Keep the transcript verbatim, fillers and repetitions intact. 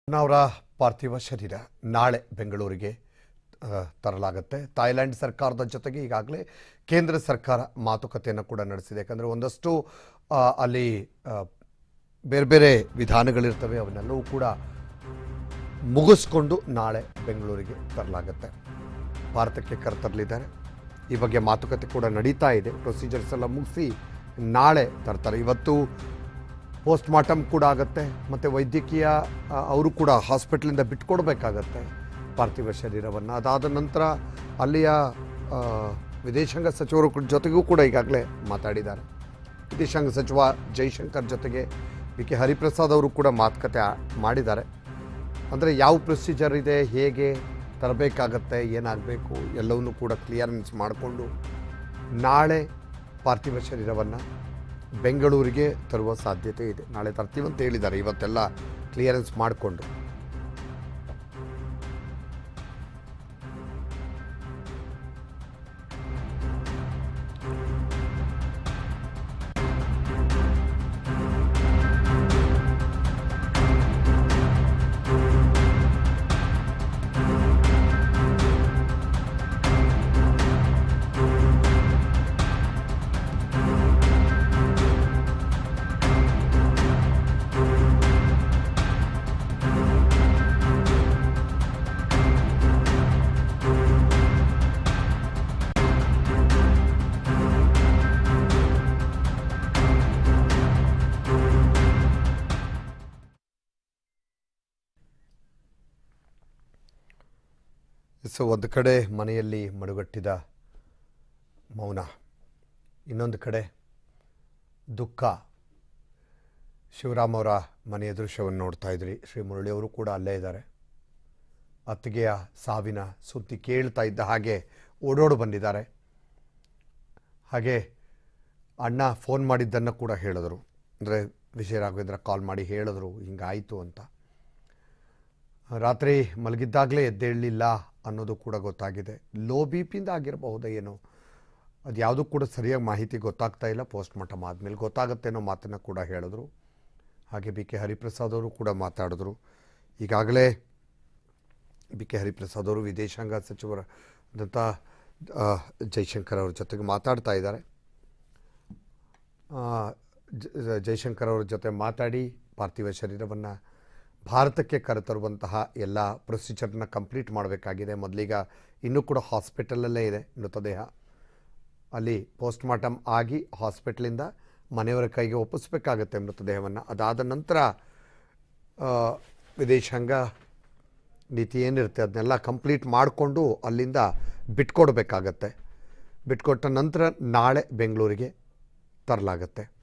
ಅವರ ಪಾರ್ಥಿವ ಶರೀರ ನಾಳೆ ಬೆಂಗಳೂರಿಗೆ ತರಲಾಗುತ್ತೆ. ಥಾಯ್ಲೆಂಡ್ ಸರ್ಕಾರದ ಜೊತೆಗೆ ಈಗಾಗಲೇ ಕೇಂದ್ರ ಸರ್ಕಾರ ಮಾತುಕತೆಯನ್ನು ಕೂಡ ನಡೆಸಿದೆ. ಯಾಕಂದರೆ ಒಂದಷ್ಟು ಅಲ್ಲಿ ಬೇರೆ ಬೇರೆ ವಿಧಾನಗಳಿರ್ತವೆ, ಅವನ್ನೆಲ್ಲವೂ ಕೂಡ ಮುಗಿಸ್ಕೊಂಡು ನಾಳೆ ಬೆಂಗಳೂರಿಗೆ ತರಲಾಗುತ್ತೆ. ಭಾರತಕ್ಕೆ ಕರೆತರಲಿದ್ದಾರೆ. ಈ ಬಗ್ಗೆ ಮಾತುಕತೆ ಕೂಡ ನಡೀತಾ ಇದೆ. ಪ್ರೊಸೀಜರ್ಸ್ ಎಲ್ಲ ಮುಗಿಸಿ ನಾಳೆ ತರ್ತಾರೆ. ಇವತ್ತು ಪೋಸ್ಟ್ ಮಾರ್ಟಮ್ ಕೂಡ ಆಗುತ್ತೆ ಮತ್ತು ವೈದ್ಯಕೀಯ ಅವರು ಕೂಡ ಹಾಸ್ಪಿಟ್ಲಿಂದ ಬಿಟ್ಕೊಡ್ಬೇಕಾಗತ್ತೆ ಪಾರ್ಥಿವ ಶರೀರವನ್ನು. ಅದಾದ ನಂತರ ಅಲ್ಲಿಯ ವಿದೇಶಾಂಗ ಸಚಿವರ ಜೊತೆಗೂ ಕೂಡ ಈಗಾಗಲೇ ಮಾತಾಡಿದ್ದಾರೆ. ವಿದೇಶಾಂಗ ಸಚಿವ ಜೈಶಂಕರ್ ಜೊತೆಗೆ ಬಿ ಕೆ ಹರಿಪ್ರಸಾದ್ ಅವರು ಕೂಡ ಮಾತುಕತೆ ಮಾಡಿದ್ದಾರೆ. ಅಂದರೆ ಯಾವ ಪ್ರೊಸೀಜರ್ ಇದೆ, ಹೇಗೆ ತರಬೇಕಾಗತ್ತೆ, ಏನಾಗಬೇಕು ಎಲ್ಲವನ್ನೂ ಕೂಡ ಕ್ಲಿಯರೆನ್ಸ್ ಮಾಡಿಕೊಂಡು ನಾಳೆ ಪಾರ್ಥಿವ ಶರೀರವನ್ನು ಬೆಂಗಳೂರಿಗೆ ತರುವ ಸಾಧ್ಯತೆ ಇದೆ. ನಾಳೆ ತರ್ತೀವಂತ ಹೇಳಿದ್ದಾರೆ. ಇವತ್ತೆಲ್ಲ ಕ್ಲಿಯರೆನ್ಸ್ ಮಾಡಿಕೊಂಡು ಸೊ ಒಂದು ಕಡೆ ಮನೆಯಲ್ಲಿ ಮಡುಗಟ್ಟಿದ ಮೌನ, ಇನ್ನೊಂದು ಕಡೆ ದುಃಖ. ಶಿವರಾಮ್ ಅವರ ಮನೆಯ ದೃಶ್ಯವನ್ನು ನೋಡ್ತಾ ಇದ್ರಿ. ಶ್ರೀ ಮುರಳಿ ಅವರು ಕೂಡ ಅಲ್ಲೇ ಇದ್ದಾರೆ. ಅತ್ತಿಗೆಯ ಸಾವಿನ ಸುದ್ದಿ ಕೇಳ್ತಾ ಇದ್ದ ಹಾಗೆ ಓಡೋಡು ಬಂದಿದ್ದಾರೆ. ಹಾಗೆ ಅಣ್ಣ ಫೋನ್ ಮಾಡಿದ್ದನ್ನು ಕೂಡ ಹೇಳಿದ್ರು. ಅಂದರೆ ವಿಜಯ ರಾಘವೇಂದ್ರ ಕಾಲ್ ಮಾಡಿ ಹೇಳಿದ್ರು ಹಿಂಗಾಯಿತು ಅಂತ. ರಾತ್ರಿ ಮಲಗಿದ್ದಾಗಲೇ ಎದ್ದೇಳಲಿಲ್ಲ ಅನ್ನೋದು ಕೂಡ ಗೊತ್ತಾಗಿದೆ. ಲೋ ಬಿ ಪಿಯಿಂದ ಆಗಿರಬಹುದೇ ಏನೋ, ಅದು ಯಾವುದೂ ಕೂಡ ಸರಿಯಾಗಿ ಮಾಹಿತಿ ಗೊತ್ತಾಗ್ತಾ ಇಲ್ಲ. ಪೋಸ್ಟ್ ಮಾರ್ಟಮ್ ಆದಮೇಲೆ ಗೊತ್ತಾಗುತ್ತೆ ಅನ್ನೋ ಮಾತನ್ನು ಕೂಡ ಹೇಳಿದ್ರು. ಹಾಗೆ ಬಿ ಕೆ ಹರಿಪ್ರಸಾದ್ ಅವರು ಕೂಡ ಮಾತಾಡಿದ್ರು. ಈಗಾಗಲೇ ಬಿ ಕೆ ಹರಿಪ್ರಸಾದ್ ಅವರು ವಿದೇಶಾಂಗ ಸಚಿವರಾದಂಥ ಜೈಶಂಕರ್ ಅವ್ರ ಜೊತೆಗೆ ಮಾತಾಡ್ತಾ ಇದ್ದಾರೆ. ಜೈಶಂಕರ್ ಅವ್ರ ಜೊತೆ ಮಾತಾಡಿ ಪಾರ್ಥಿವ ಶರೀರವನ್ನು ಭಾರತಕ್ಕೆ ಕರೆತರುವಂತಹ ಎಲ್ಲ ಪ್ರೊಸೀಜರ್ನ ಕಂಪ್ಲೀಟ್ ಮಾಡಬೇಕಾಗಿದೆ. ಮೊದಲೀಗ ಇನ್ನೂ ಕೂಡ ಹಾಸ್ಪಿಟಲಲ್ಲೇ ಇದೆ ಮೃತದೇಹ. ಅಲ್ಲಿ ಪೋಸ್ಟ್ ಮಾರ್ಟಮ್ ಆಗಿ ಹಾಸ್ಪಿಟ್ಲಿಂದ ಮನೆಯವರ ಕೈಗೆ ಒಪ್ಪಿಸ್ಬೇಕಾಗತ್ತೆ ಮೃತದೇಹವನ್ನು. ಅದಾದ ನಂತರ ವಿದೇಶಾಂಗ ನೀತಿ ಏನಿರುತ್ತೆ ಅದನ್ನೆಲ್ಲ ಕಂಪ್ಲೀಟ್ ಮಾಡಿಕೊಂಡು ಅಲ್ಲಿಂದ ಬಿಟ್ಕೊಡ್ಬೇಕಾಗತ್ತೆ. ಬಿಟ್ಕೊಟ್ಟ ನಂತರ ನಾಳೆ ಬೆಂಗಳೂರಿಗೆ ತರಲಾಗತ್ತೆ.